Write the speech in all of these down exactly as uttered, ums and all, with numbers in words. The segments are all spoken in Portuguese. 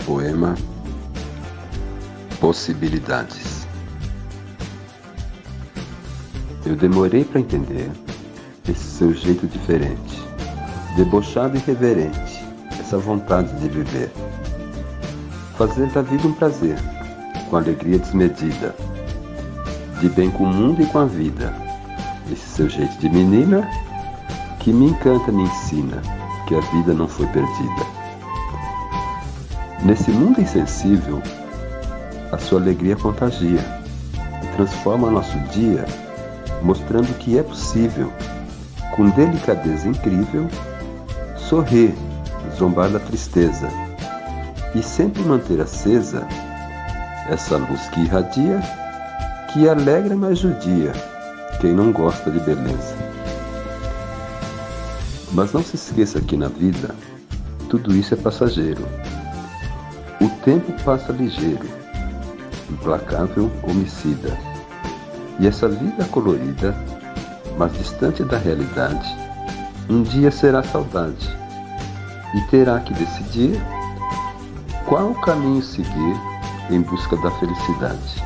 Poema Possibilidades. Eu demorei para entender esse seu jeito diferente, debochado e irreverente, essa vontade de viver, fazer da vida um prazer, com alegria desmedida, de bem com o mundo e com a vida. Esse seu jeito de menina que me encanta, me ensina que a vida não foi perdida. Nesse mundo insensível, a sua alegria contagia e transforma nosso dia, mostrando que é possível, com delicadeza incrível, sorrir, zombar da tristeza e sempre manter acesa essa luz que irradia, que alegra mas judia quem não gosta de beleza. Mas não se esqueça que na vida tudo isso é passageiro. O tempo passa ligeiro, implacável homicida, e essa vida colorida, mas distante da realidade, um dia será saudade, e terá que decidir qual caminho seguir em busca da felicidade.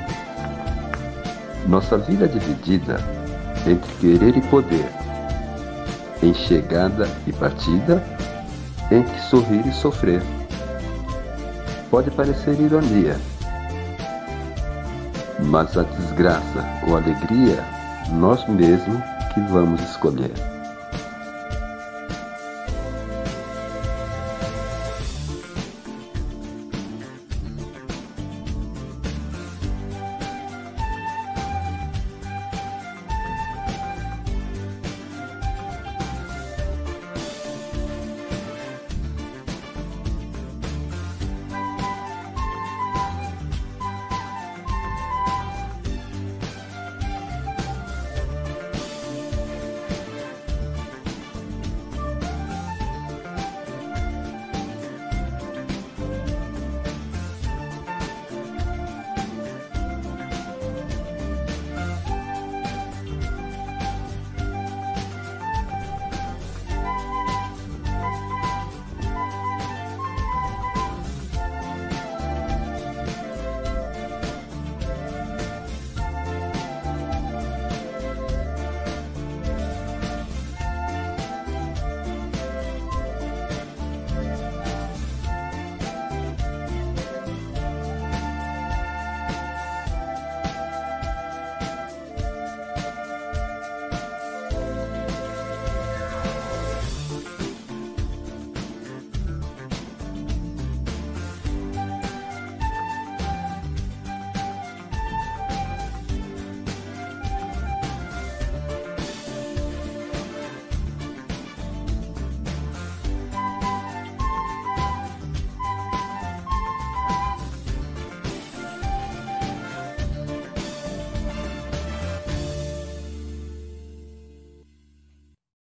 Nossa vida é dividida entre querer e poder, em chegada e partida, entre sorrir e sofrer. Pode parecer ironia, mas a desgraça ou alegria, nós mesmos que vamos escolher.